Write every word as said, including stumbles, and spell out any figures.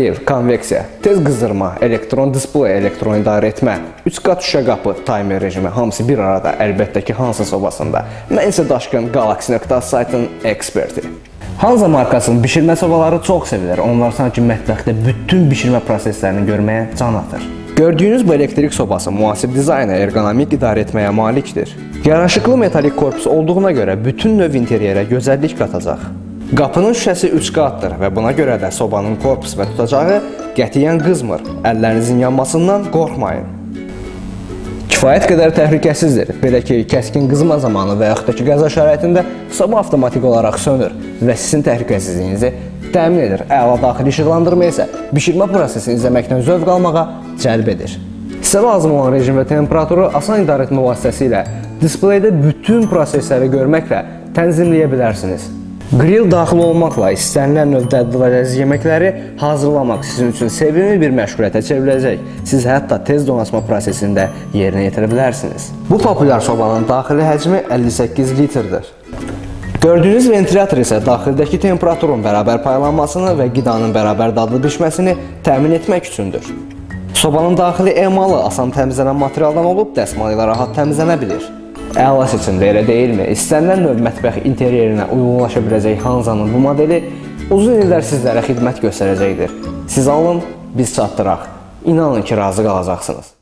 Grill, konveksiya, tez qızdırma, elektron displey, elektron idarə etmə, üç qat şüşə qapı, timer rejimi, hamısı bir arada, əlbəttə ki, Hansa sobasında. Mən isə Daşqın Galaxy nöqtə az saytının eksperti. Hansa markasının bişirmə sobaları çox sevilir. Onlar sanki mətbəxdə bütün bişirmə proseslərini görməyə can atır. Gördüyünüz bu elektrik sobası müasir dizayna, ergonomik idarə etməyə malikdir. Yaraşıqlı metalik korpus olduğuna görə bütün növ interyerə gözəllik qatacaq. Qapının şüşəsi üç qatdır və buna görə də sobanın korpus və tutacağı qətiyyən qızmır. Əllərinizin yanmasından qorxmayın. Kifayət qədər təhlükəsizdir. Belə ki, kəskin qızma zamanı və yaxud da ki, qəza şəraitində soba avtomatik olaraq sönür və sizin təhlükəsizliyinizi təmin edir. Əla daxili işıqlandırma isə bişirmə prosesini izləməkdən zövq almağa cəlb edir. Sizə lazım olan rejim və temperaturu asan idarə etmə vasitəsilə displeydə bütün prosesləri görməklə tənzimləyə bilərsiniz. Grill daxil olmaqla istənilən növdə dadlı və ləziz yeməkləri hazırlamaq sizin üçün sevimli bir məşğuliyyətə çevriləcək. Siz hətta tez donatma prosesini də yerinə yetirə bilərsiniz. Bu populyar sobanın daxili həcmi əlli səkkiz litrdir. Gördüyünüz ventilyator isə daxildəki temperaturun bərabər paylanmasını və qidanın bərabər dadlı bişməsini təmin etmək üçündür. Sobanın daxili emalı asan təmizlənən materialdan olub dəsmal ilə rahat təmizlənə bilir. Əla seçimdə, elə deyilmi? İstənilən növ mətbəx interyerinə uyğunlaşa biləcək Hansa'nın bu modeli uzun illər sizlərə xidmət göstərəcəkdir. Siz alın, biz çatdıraq. İnanın ki, razı qalacaqsınız.